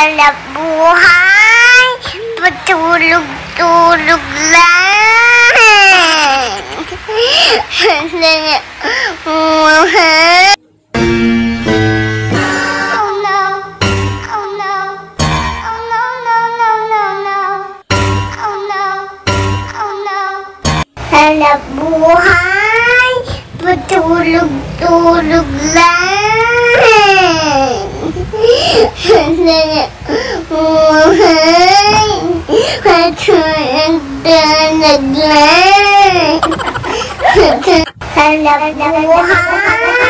Hanap buhay, patulog-tulog lang. Hanap buhay. Oh no, oh no, oh no, no, no, no, no. Oh no, oh no. Hanap buhay, patulog-tulog lang. Hanap buhay, patulog-tulog lang. Hanap buhay.